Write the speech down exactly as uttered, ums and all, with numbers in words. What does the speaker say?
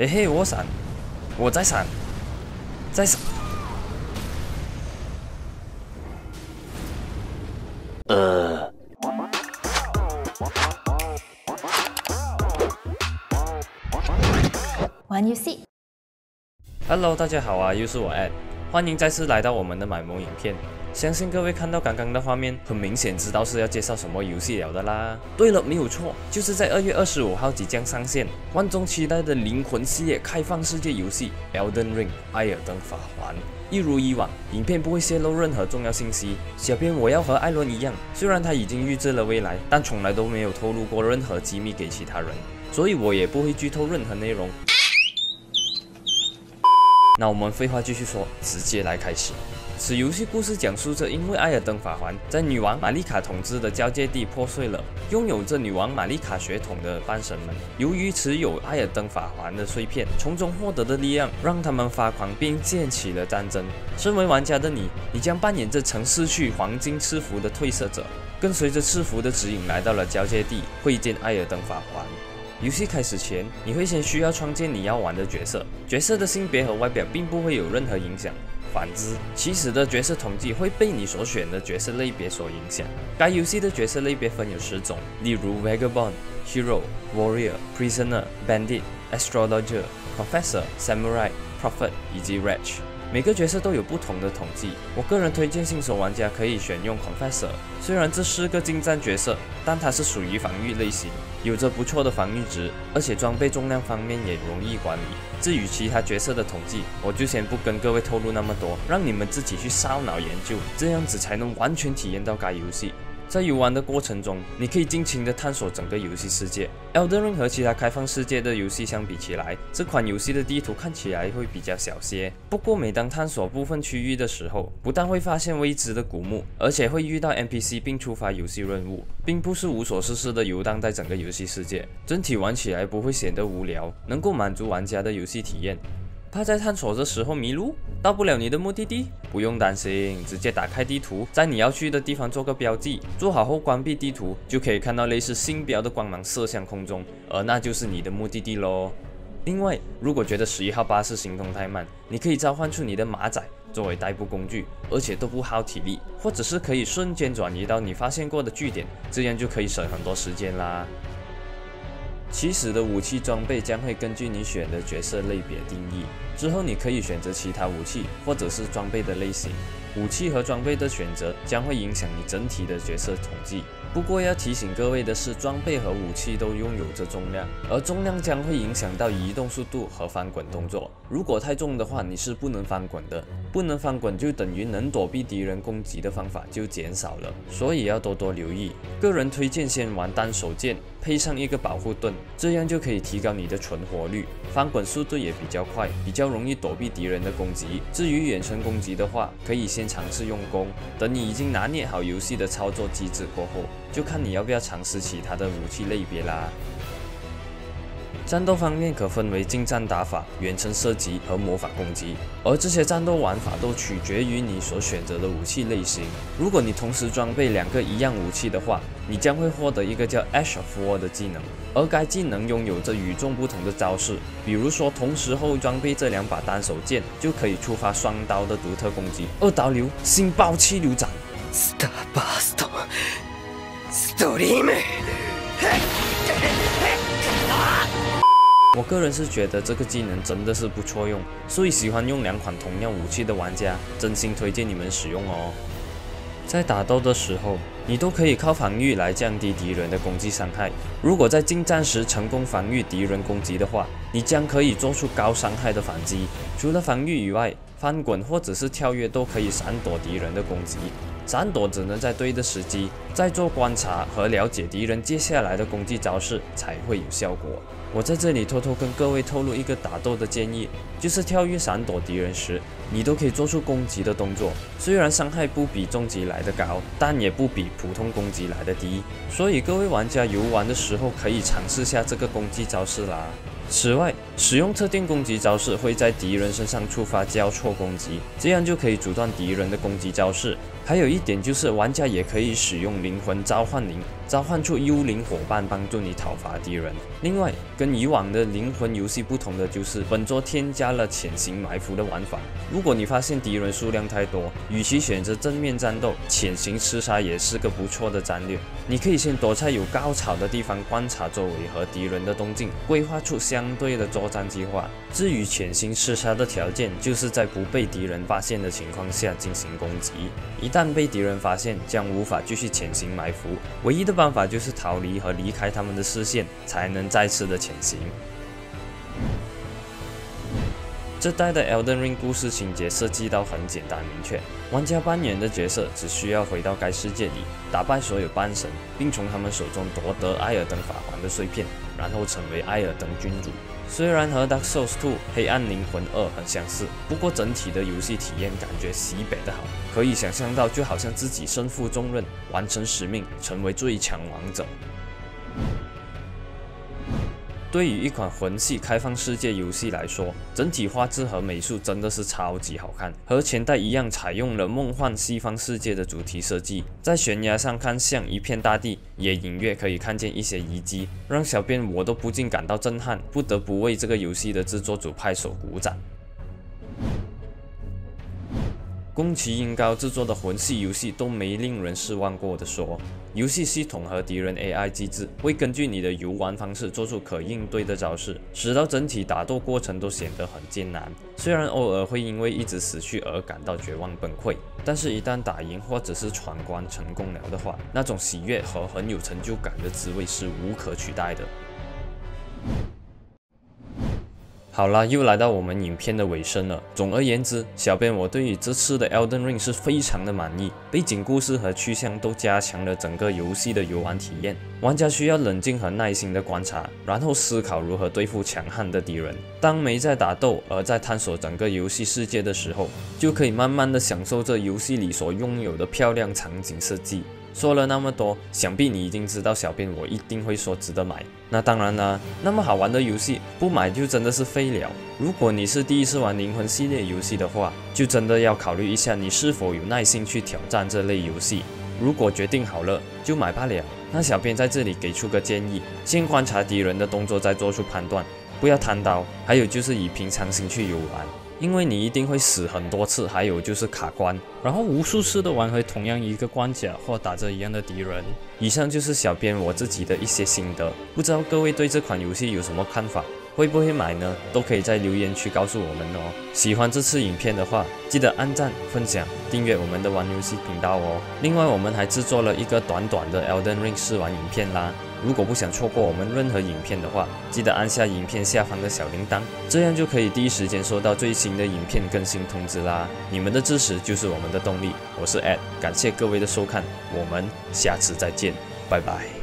嘿嘿，我闪，我在闪，在闪。呃。 玩游戏。 Hello， 大家好啊，又是我 Ed， 欢迎再次来到我们的买萌影片。相信各位看到刚刚的画面，很明显知道是要介绍什么游戏了的啦。对了，没有错，就是在二月二十五号即将上线，万众期待的灵魂系列开放世界游戏《Elden Ring》艾尔登法环。一如以往，影片不会泄露任何重要信息。小编我要和艾伦一样，虽然他已经预知了未来，但从来都没有透露过任何机密给其他人，所以我也不会剧透任何内容。那我们废话继续说，直接来开始。此游戏故事讲述着，因为艾尔登法环在女王玛丽卡统治的交界地破碎了，拥有着女王玛丽卡血统的半神们，由于持有艾尔登法环的碎片，从中获得的力量让他们发狂，并建起了战争。身为玩家的你，你将扮演着曾失去黄金赐福的褪色者，跟随着赐福的指引来到了交界地，会见艾尔登法环。游戏开始前，你会先需要创建你要玩的角色，角色的性别和外表并不会有任何影响。反之，起始的角色统计会被你所选的角色类别所影响。该游戏的角色类别分有十种，例如 Vagabond、Hero、Warrior、Prisoner、Bandit、Astrologer、Confessor、Samurai、Prophet 以及 Wretch。每个角色都有不同的统计，我个人推荐新手玩家可以选用 Confessor。虽然这是个近战角色，但它是属于防御类型，有着不错的防御值，而且装备重量方面也容易管理。至于其他角色的统计，我就先不跟各位透露那么多，让你们自己去烧脑研究，这样子才能完全体验到该游戏。在游玩的过程中，你可以尽情地探索整个游戏世界。Elden Ring 和其他开放世界的游戏相比起来，这款游戏的地图看起来会比较小些。不过每当探索部分区域的时候，不但会发现未知的古墓，而且会遇到 N P C 并触发游戏任务，并不是无所事事的游荡在整个游戏世界。整体玩起来不会显得无聊，能够满足玩家的游戏体验。怕在探索的时候迷路，到不了你的目的地？不用担心，直接打开地图，在你要去的地方做个标记，做好后关闭地图，就可以看到类似星标的光芒射向空中，而那就是你的目的地咯。另外，如果觉得十一号巴士行动太慢，你可以召唤出你的马仔作为代步工具，而且都不耗体力，或者是可以瞬间转移到你发现过的据点，这样就可以省很多时间啦。起始的武器装备将会根据你选的角色类别定义，之后你可以选择其他武器或者是装备的类型。武器和装备的选择将会影响你整体的角色统计。不过要提醒各位的是，装备和武器都拥有着重量，而重量将会影响到移动速度和翻滚动作。如果太重的话，你是不能翻滚的，不能翻滚就等于能躲避敌人攻击的方法就减少了，所以要多多留意。个人推荐先玩单手剑，配上一个保护盾，这样就可以提高你的存活率，翻滚速度也比较快，比较容易躲避敌人的攻击。至于远程攻击的话，可以先尝试用弓，等你已经拿捏好游戏的操作机制过后，就看你要不要尝试其他的武器类别啦。战斗方面可分为近战打法、远程射击和魔法攻击，而这些战斗玩法都取决于你所选择的武器类型。如果你同时装备两个一样武器的话，你将会获得一个叫 Ash of War 的技能，而该技能拥有着与众不同的招式。比如说，同时后装备这两把单手剑，就可以触发双刀的独特攻击。二刀流星爆气流斩 Starburst Stream。 我个人是觉得这个技能真的是不错用，所以喜欢用两款同样武器的玩家，真心推荐你们使用哦。在打斗的时候，你都可以靠防御来降低敌人的攻击伤害。如果在近战时成功防御敌人攻击的话，你将可以做出高伤害的反击。除了防御以外，翻滚或者是跳跃都可以闪躲敌人的攻击。闪躲只能在对的时机，在做观察和了解敌人接下来的攻击招式才会有效果。我在这里偷偷跟各位透露一个打斗的建议，就是跳跃闪躲敌人时，你都可以做出攻击的动作。虽然伤害不比终极来的高，但也不比普通攻击来的低，所以各位玩家游玩的时候可以尝试下这个攻击招式啦。此外，使用特定攻击招式会在敌人身上触发交错攻击，这样就可以阻断敌人的攻击招式， 还有一点就是，玩家也可以使用灵魂召唤灵，召唤出幽灵伙伴帮助你讨伐敌人。另外，跟以往的灵魂游戏不同的就是，本作添加了潜行埋伏的玩法。如果你发现敌人数量太多，与其选择正面战斗，潜行吃杀也是个不错的战略。你可以先躲在有高草的地方观察周围和敌人的动静，规划出相对的作战计划。至于潜行吃杀的条件，就是在不被敌人发现的情况下进行攻击。一旦被敌人发现，将无法继续潜行埋伏，唯一的办法就是逃离和离开他们的视线，才能再次的潜行。这代的 Elden Ring 故事情节设计到很简单明确，玩家扮演的角色只需要回到该世界里，打败所有半神，并从他们手中夺得艾尔登法环的碎片，然后成为艾尔登君主。虽然和 Dark Souls 二黑暗灵魂二很相似，不过整体的游戏体验感觉西北的好，可以想象到就好像自己身负重任，完成使命，成为最强王者。对于一款魂系开放世界游戏来说，整体画质和美术真的是超级好看，和前代一样采用了梦幻西方世界的主题设计。在悬崖上看像一片大地，也隐约可以看见一些遗迹，让小编我都不禁感到震撼，不得不为这个游戏的制作组拍手鼓掌。宫崎英高制作的魂系游戏都没令人失望过的说，游戏系统和敌人 A I 机制会根据你的游玩方式做出可应对的招式，使到整体打斗过程都显得很艰难。虽然偶尔会因为一直死去而感到绝望崩溃，但是一旦打赢或者是闯关成功了的话，那种喜悦和很有成就感的滋味是无可取代的。好啦，又来到我们影片的尾声了。总而言之，小编我对于这次的 Elden Ring 是非常的满意，背景故事和去向都加强了整个游戏的游玩体验。玩家需要冷静和耐心的观察，然后思考如何对付强悍的敌人。当没在打斗，而在探索整个游戏世界的时候，就可以慢慢的享受这游戏里所拥有的漂亮场景设计。说了那么多，想必你已经知道小编我一定会说值得买。那当然啦，那么好玩的游戏不买就真的是废了。如果你是第一次玩灵魂系列游戏的话，就真的要考虑一下你是否有耐心去挑战这类游戏。如果决定好了，就买罢了。那小编在这里给出个建议，先观察敌人的动作再做出判断，不要贪刀。还有就是以平常心去游玩。因为你一定会死很多次，还有就是卡关，然后无数次的玩回同样一个关卡或打着一样的敌人。以上就是小编我自己的一些心得，不知道各位对这款游戏有什么看法，会不会买呢？都可以在留言区告诉我们哦。喜欢这次影片的话，记得按赞、分享、订阅我们的玩游戏频道哦。另外，我们还制作了一个短短的 Elden Ring 试玩影片啦。如果不想错过我们任何影片的话，记得按下影片下方的小铃铛，这样就可以第一时间收到最新的影片更新通知啦。你们的支持就是我们的动力。我是 Ed， 感谢各位的收看，我们下次再见，拜拜。